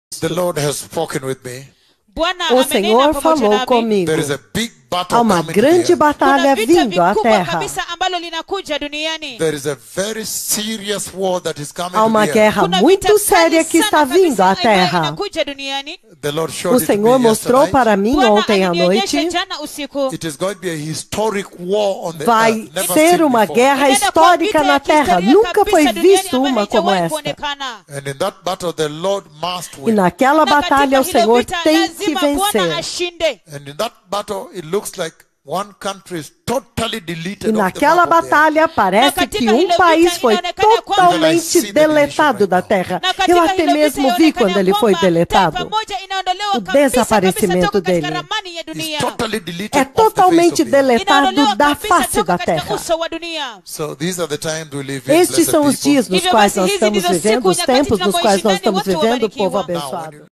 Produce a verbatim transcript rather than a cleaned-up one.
The Lord has spoken with me. O Senhor falou comigo. There is a big battle Há uma coming grande here. batalha vindo à Terra. There is a very serious war that is coming Há uma to the guerra earth. muito séria que está vindo à Terra. The Lord showed O it to Senhor me mostrou yesterday. para mim ontem à noite. It is going to be a historic war on the Vai earth. Never ser seen uma before. guerra histórica na Terra. Nunca foi visto uma como esta. And in that battle, the Lord must E win. naquela batalha o Senhor tem que vencer. And in that battle, it looks like one country is totally deleted E off the naquela map of the earth. batalha parece que um país foi totalmente deletado da Terra. Eu até mesmo vi quando ele foi deletado. O desaparecimento dele It's totally deleted é off the face totalmente of the earth. deletado da face da Terra. So these are the times we live in, Estes blessed são os people. dias nos quais nós estamos vivendo, os tempos nos quais nós estamos vivendo, povo abençoado.